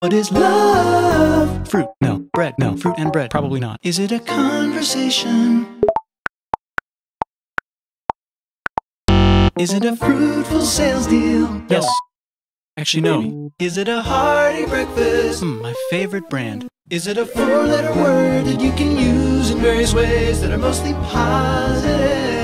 What is love? Fruit, no. Bread, no. Fruit and bread, probably not. Is it a conversation? Is it a fruitful sales deal? Yes. Actually, no. Is it a hearty breakfast? My favorite brand. Is it a four-letter word that you can use in various ways that are mostly positive?